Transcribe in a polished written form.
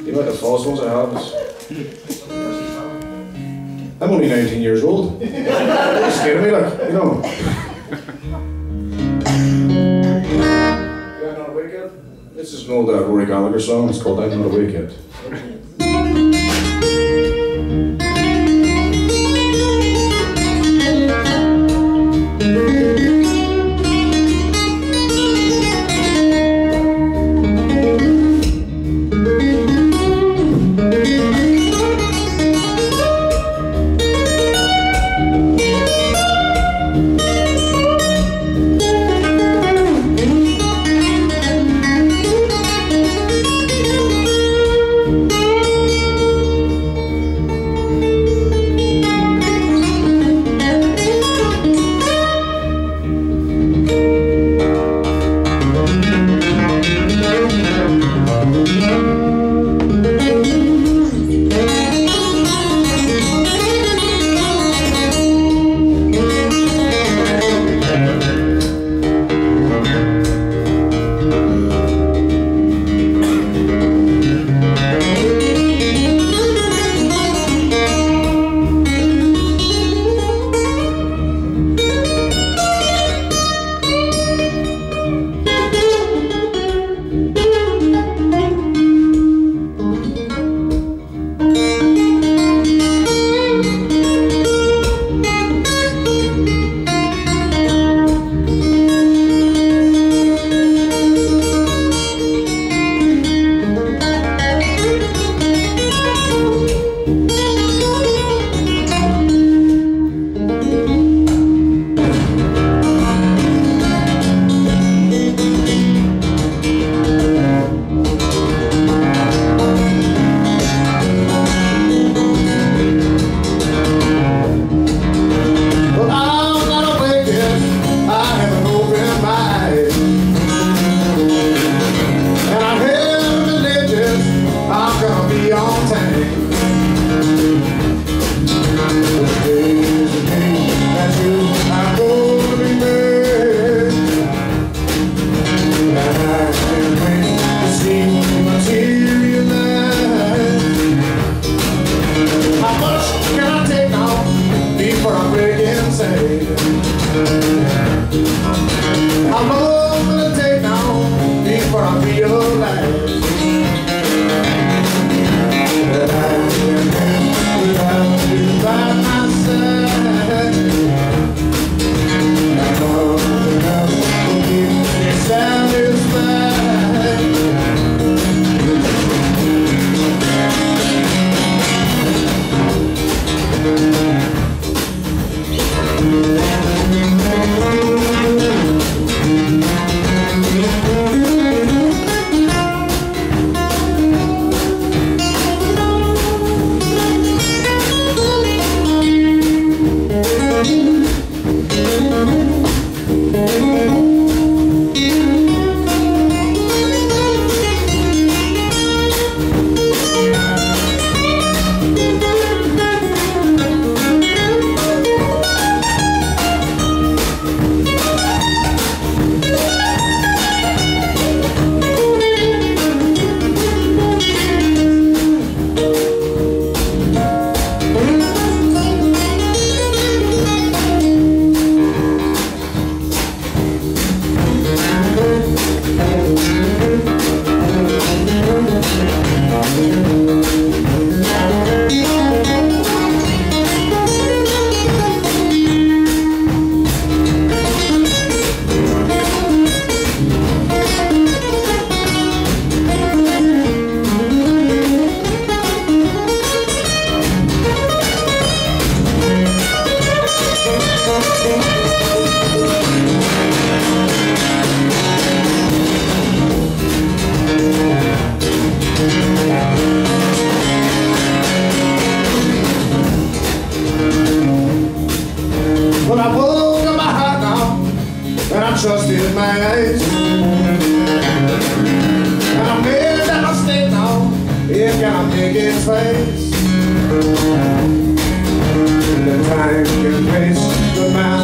You know, the false ones I have is... I'm only 19 years old. You're scared of me, like, you know. You're not awake yet? This is an old Rory Gallagher song. It's called I'm Not Awake Yet. How long will it take now before I realize that I am without you by my side? Nothing else will keep me satisfied. Well, I woke up my heart now, and I trusted my eyes, and I made that mistake now, it got a big in face. The time can place the man.